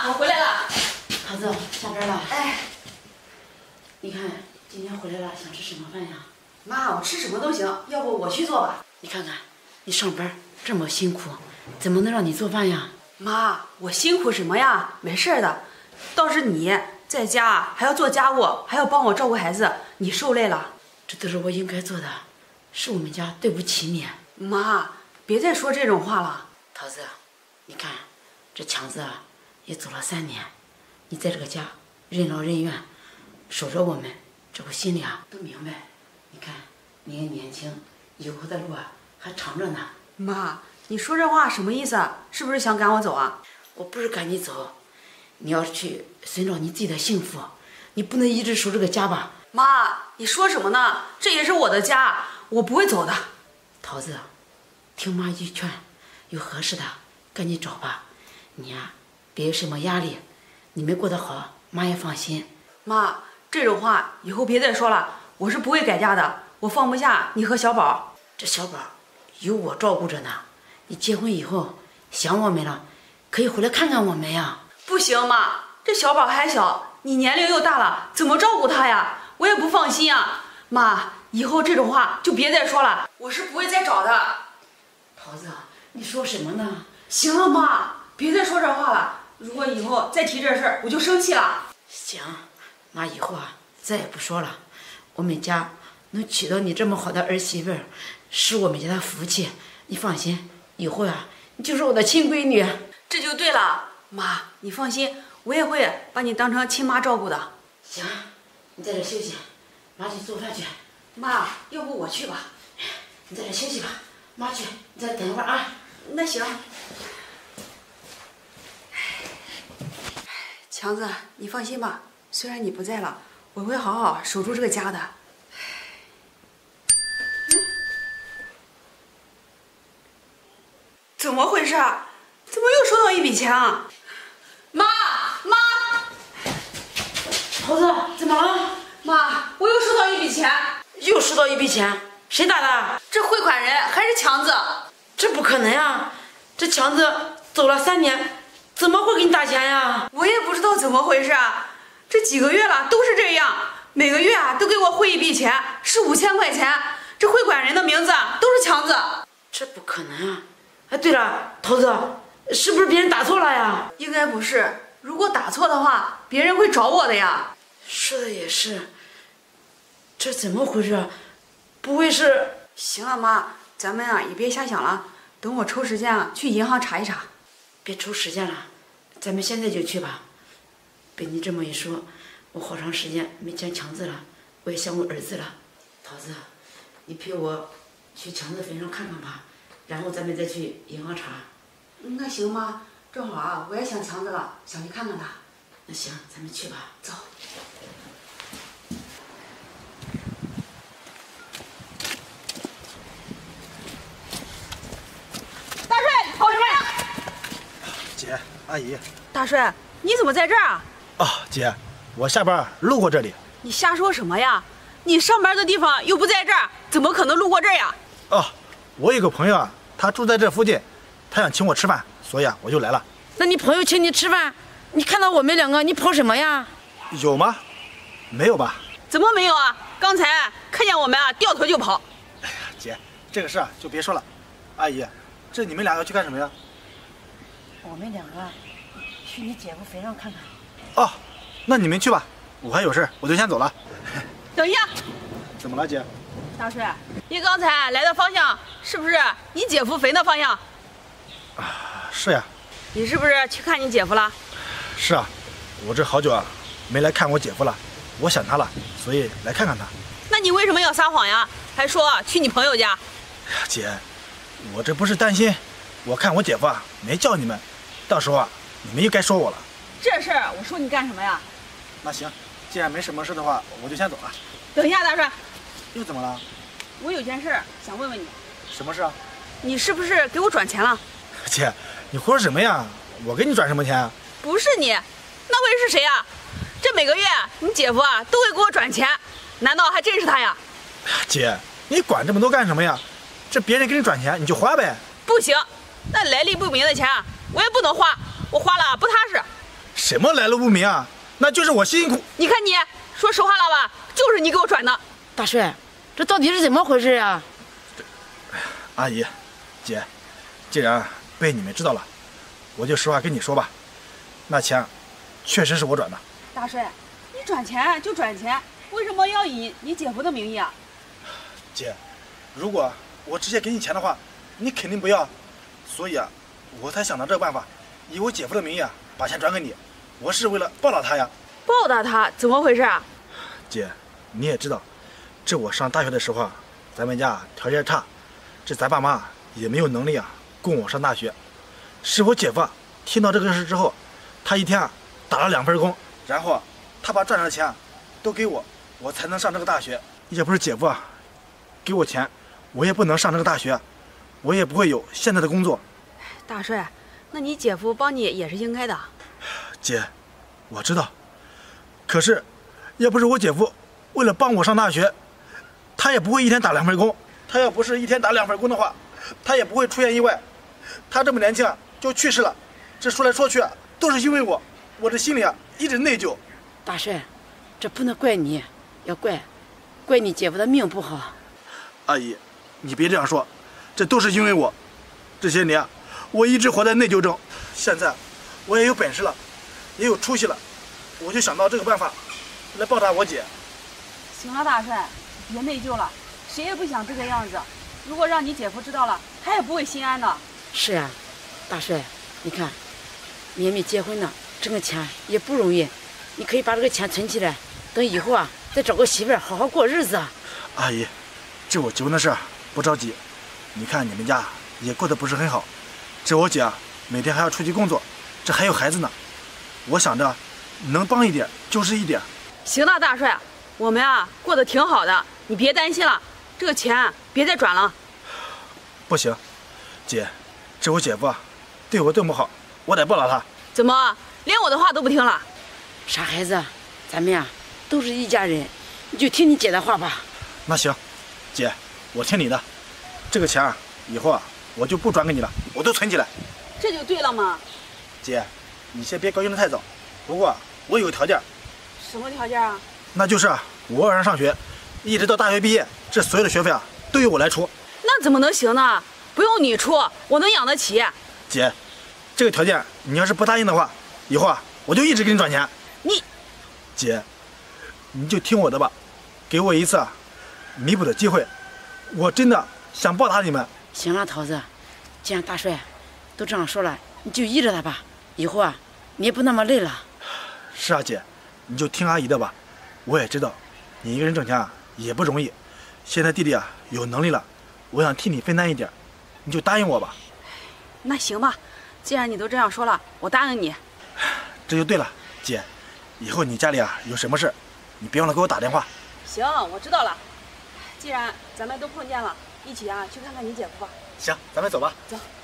妈，我回来了。 桃子，下班了。 哎， 你看今天回来了，想吃什么饭呀？ 妈，我吃什么都行，要不我去做吧。 你看看，你上班这么辛苦，怎么能让你做饭呀？ 妈，我辛苦什么呀？没事的。倒是你在家还要做家务，还要帮我照顾孩子，你受累了。 这都是我应该做的，是我们家对不起你。 妈，别再说这种话了。 桃子，你看这强子啊，也走了3年，你在这个家任劳任怨，守着我们，这我心里啊都明白。你看你也年轻，以后的路啊还长着呢。 妈，你说这话什么意思啊？是不是想赶我走啊？ 我不是赶你走，你要去寻找你自己的幸福，你不能一直守这个家吧？ 妈，你说什么呢？这也是我的家，我不会走的。 桃子，听妈一劝，有合适的赶紧找吧。你呀，别有什么压力，你们过得好，妈也放心。 妈，这种话以后别再说了，我是不会改嫁的。我放不下你和小宝。 这小宝有我照顾着呢，你结婚以后想我们了，可以回来看看我们呀。 不行，妈，这小宝还小，你年龄又大了，怎么照顾他呀？我也不放心呀。妈，以后这种话就别再说了，我是不会再找的。 桃子，你说什么呢？ 行了，妈，别再说这话了。如果以后再提这事儿，我就生气了。 行，妈以后啊再也不说了。我们家能娶到你这么好的儿媳妇儿，是我们家的福气。你放心，以后啊你就是我的亲闺女。 这就对了，妈，你放心，我也会把你当成亲妈照顾的。 行，你在这休息，妈去做饭去。 妈，要不我去吧？ 你在这休息吧，妈去，你再等一会儿啊。 那行。强子，你放心吧，虽然你不在了，我会好好守住这个家的。怎么回事啊？怎么又收到一笔钱啊？妈， 桃子，怎么了？ 妈，我又收到一笔钱。 又收到一笔钱，谁打的？ 这汇款人还是强子。 这不可能啊！这强子走了3年，怎么会给你打钱呀？ 我也不知道怎么回事啊，这几个月了都是这样，每个月啊都给我汇一笔钱，是5000块钱。这汇款人的名字都是强子。 这不可能啊！哎，对了，桃子，是不是别人打错了呀？ 应该不是，如果打错的话，别人会找我的呀。 说的也是，这怎么回事？不会是…… 行了，妈，咱们啊也别瞎想了，等我抽时间啊去银行查一查。 别抽时间了，咱们现在就去吧。被你这么一说，我好长时间没见强子了，我也想我儿子了。桃子，你陪我去强子坟上看看吧，然后咱们再去银行查。 那行妈，正好啊，我也想强子了，想去看看他。 那行，咱们去吧。 走。大帅，跑什么呀？ 姐，阿姨。 大帅，你怎么在这儿啊？ 姐，我下班路过这里。 你瞎说什么呀？你上班的地方又不在这儿，怎么可能路过这儿呀？ 我有个朋友啊，他住在这附近，他想请我吃饭，所以啊我就来了。 那你朋友请你吃饭，你看到我们2个，你跑什么呀？ 有吗？没有吧？ 怎么没有啊？刚才看见我们啊，掉头就跑。 哎呀，姐，这个事啊就别说了。阿姨，这你们2个去干什么呀？ 我们2个去你姐夫坟上看看。 那你们去吧，我还有事，我就先走了。 等一下， 怎么了，姐？ 大帅，你刚才来的方向是不是你姐夫坟的方向？ 是呀。 你是不是去看你姐夫了？ 是啊，我这好久啊没来看我姐夫了，我想他了，所以来看看他。 那你为什么要撒谎呀？还说去你朋友家？ 哎呀，姐，我这不是担心，我看我姐夫啊没叫你们，到时候啊你们又该说我了。 这事儿我说你干什么呀？ 那行，既然没什么事的话，我就先走了。 等一下，大帅， 又怎么了？ 我有件事想问问你。 什么事啊？ 你是不是给我转钱了？ 姐，你胡说什么呀？我给你转什么钱啊？ 不是你，那会是谁呀？这每个月你姐夫啊都会给我转钱，难道还真是他呀？ 姐，你管这么多干什么呀？这别人给你转钱你就花呗。 不行，那来历不明的钱啊，我也不能花，我花了不踏实。 什么来路不明啊？那就是我辛苦。 你看你说实话了吧？就是你给我转的。 大帅，这到底是怎么回事呀？ 阿姨，姐，既然被你们知道了，我就实话跟你说吧，那钱确实是我转的。 大帅，你转钱就转钱，为什么要以你姐夫的名义啊？ 姐，如果我直接给你钱的话，你肯定不要，所以啊，我才想到这个办法，以我姐夫的名义啊，把钱转给你。我是为了报答他呀。 报答他？怎么回事啊？ 姐，你也知道，这我上大学的时候啊，咱们家条件差，这咱爸妈也没有能力啊供我上大学。是我姐夫听到这个事之后，他一天啊打了2份工，然后他把赚来的钱都给我，我才能上这个大学。要不是姐夫啊给我钱，我也不能上这个大学，我也不会有现在的工作。 大帅，那你姐夫帮你也是应该的。 姐，我知道，可是要不是我姐夫为了帮我上大学，他也不会一天打2份工。他要不是一天打2份工的话，他也不会出现意外。他这么年轻啊就去世了，这说来说去啊都是因为我，我这心里啊一直内疚。 大帅，这不能怪你，要怪你姐夫的命不好。 阿姨，你别这样说，这都是因为我。这些年我一直活在内疚中，现在我也有本事了，也有出息了，我就想到这个办法来报答我姐。 行了，大帅，别内疚了，谁也不想这个样子。如果让你姐夫知道了，他也不会心安的。 是啊，大帅，你看，你也没结婚呢，挣个钱也不容易，你可以把这个钱存起来，等以后啊再找个媳妇儿好好过日子啊。 阿姨，这我结婚的事不着急，你看你们家也过得不是很好，这我姐每天还要出去工作，这还有孩子呢，我想着能帮一点就是一点。 行了，大帅，我们啊过得挺好的，你别担心了，这个钱别再转了。 不行，姐，这我姐夫对我这么好，我得报答他。 怎么连我的话都不听了？ 傻孩子，咱们呀都是一家人，你就听你姐的话吧。 那行，姐，我听你的，这个钱以后我就不转给你了，我都存起来。 这就对了嘛。 姐，你先别高兴得太早，不过我有个条件。 什么条件啊？ 那就是我晚上上学，一直到大学毕业，这所有的学费都由我来出。 那怎么能行呢？不用你出，我能养得起。 姐，这个条件你要是不答应的话，以后我就一直给你转钱。 你， 姐，你就听我的吧，给我一次弥补的机会，我真的想报答你们。 行了，桃子，既然大帅都这样说了，你就依着他吧，以后你也不那么累了。 是啊，姐，你就听阿姨的吧。我也知道，你一个人挣钱也不容易，现在弟弟有能力了，我想替你分担一点，你就答应我吧。 那行吧，既然你都这样说了，我答应你。 这就对了，姐，以后你家里有什么事，你别忘了给我打电话。 行，我知道了。既然咱们都碰见了，一起去看看你姐夫吧。 行，咱们走吧。 走。